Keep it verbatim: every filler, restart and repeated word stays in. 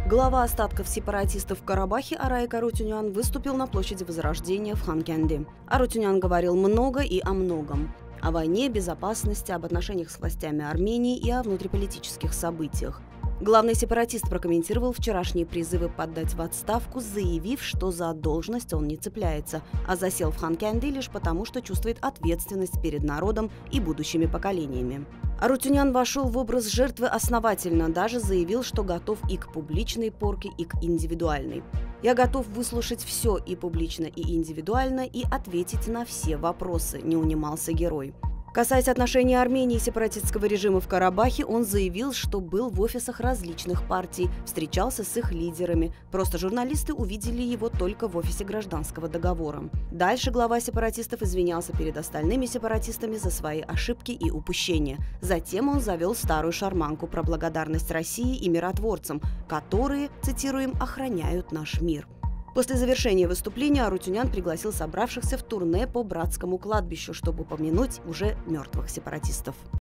Глава остатков сепаратистов в Карабахе Арайк Арутюнян выступил на площади Возрождения в Ханкенди. Арутюнян говорил много и о многом. О войне, безопасности, об отношениях с властями Армении и о внутриполитических событиях. Главный сепаратист прокомментировал вчерашние призывы подать в отставку, заявив, что за должность он не цепляется, а засел в Ханкенди лишь потому, что чувствует ответственность перед народом и будущими поколениями. Арутюнян вошел в образ жертвы основательно, даже заявил, что готов и к публичной порке, и к индивидуальной. «Я готов выслушать все и публично, и индивидуально, и ответить на все вопросы», – не унимался герой. Касаясь отношений Армении и сепаратистского режима в Карабахе, он заявил, что был в офисах различных партий, встречался с их лидерами. Просто журналисты увидели его только в офисе гражданского договора. Дальше глава сепаратистов извинялся перед остальными сепаратистами за свои ошибки и упущения. Затем он завел старую шарманку про благодарность России и миротворцам, которые, цитируем, «охраняют наш мир». После завершения выступления Арутюнян пригласил собравшихся в турне по братскому кладбищу, чтобы помянуть уже мертвых сепаратистов.